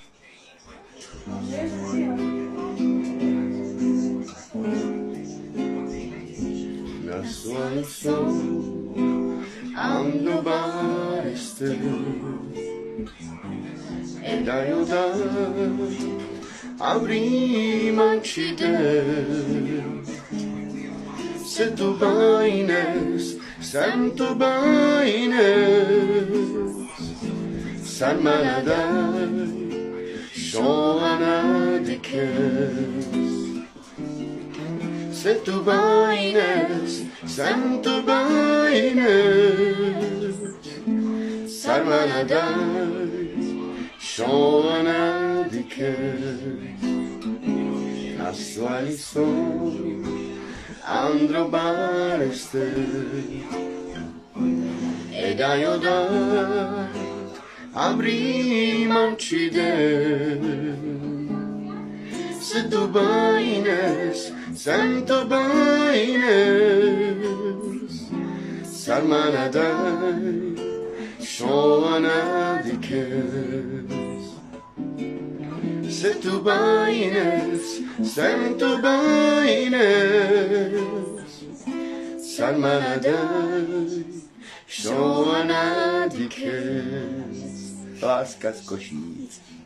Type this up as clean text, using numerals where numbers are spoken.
Nasvaji som, ando bareste, e dai odar, avrimančide, se tu baines, sem tu baines, sarmanadai, shoana dikes. Se tu baines, sem tu baines, sarmanadai, shoana dikes. Nasvaji som, andro bareste, e dai odar, avrimančide. Se tu baines, sem tu baines, sarmanadai, shoana dikes. Se tu baines, sem tu baines, sarmanadai, shoana dikes. Laska z Kosic.